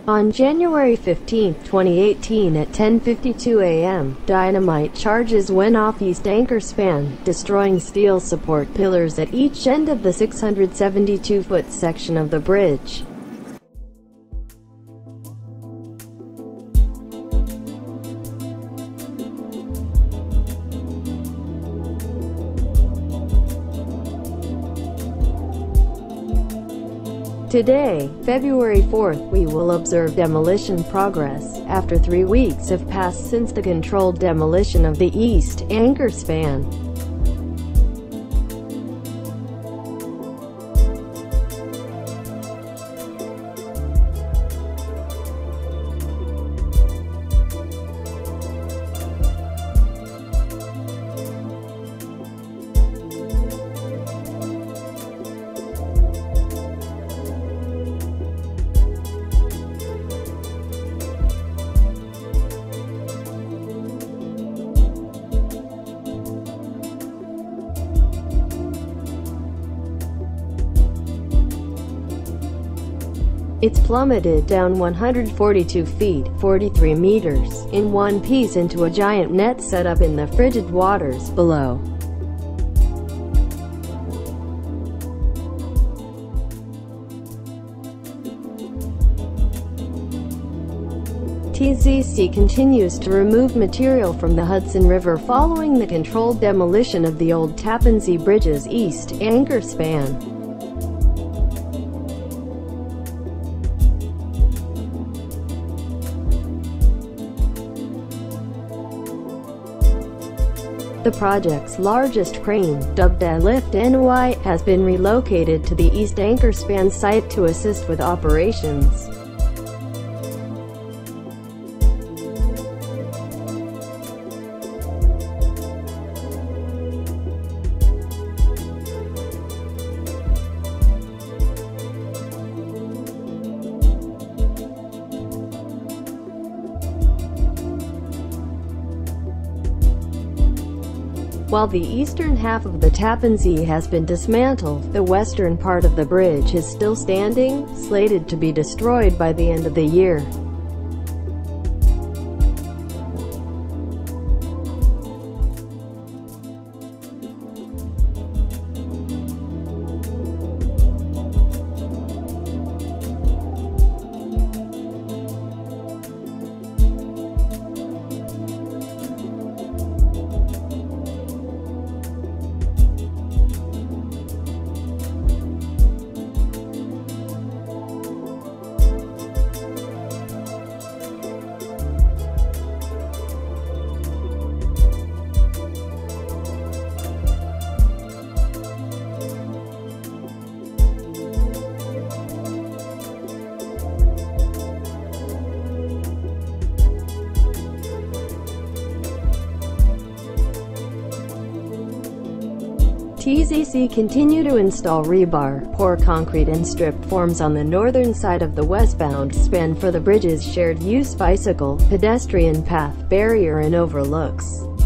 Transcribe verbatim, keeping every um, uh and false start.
On January fifteenth, twenty eighteen at ten fifty-two a m, dynamite charges went off east anchor span, destroying steel support pillars at each end of the six hundred seventy-two foot section of the bridge. Today, February fourth, we will observe demolition progress, after three weeks have passed since the controlled demolition of the east anchor span. It's plummeted down one hundred forty-two feet, forty-three meters, in one piece into a giant net set up in the frigid waters below. T Z C continues to remove material from the Hudson River following the controlled demolition of the old Tappan Zee Bridge's east anchor span. The project's largest crane, dubbed a Lift N Y, has been relocated to the east anchor span site to assist with operations. While the eastern half of the Tappan Zee has been dismantled, the western part of the bridge is still standing, slated to be destroyed by the end of the year. T Z C continue to install rebar, pour concrete and strip forms on the northern side of the westbound span for the bridge's shared-use bicycle, pedestrian path, barrier and overlooks.